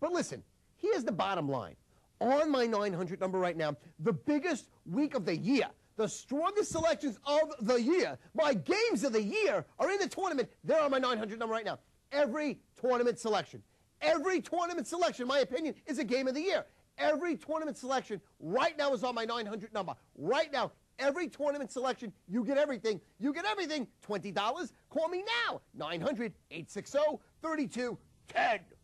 But listen, here's the bottom line. On my 900 number right now, the biggest week of the year, the strongest selections of the year, my games of the year are in the tournament. They're on my 900 number right now. Every tournament selection, in my opinion, is a game of the year. Every tournament selection right now is on my 900 number. Right now, every tournament selection, you get everything. You get everything. $20. Call me now. 900-860-3210.